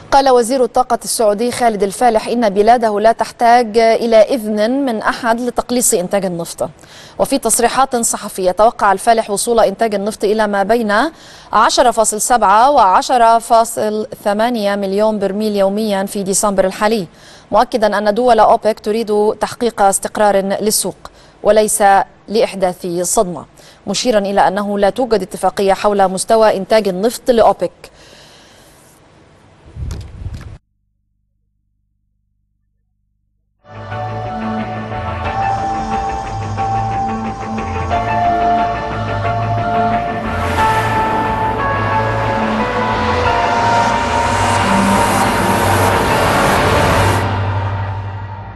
قال وزير الطاقة السعودي خالد الفالح إن بلاده لا تحتاج إلى إذن من أحد لتقليص إنتاج النفط. وفي تصريحات صحفية توقع الفالح وصول إنتاج النفط إلى ما بين 10.7 و 10.8 مليون برميل يوميا في ديسمبر الحالي، مؤكدا أن دول أوبك تريد تحقيق استقرار للسوق وليس لإحداث صدمة، مشيرا إلى أنه لا توجد اتفاقية حول مستوى إنتاج النفط لأوبك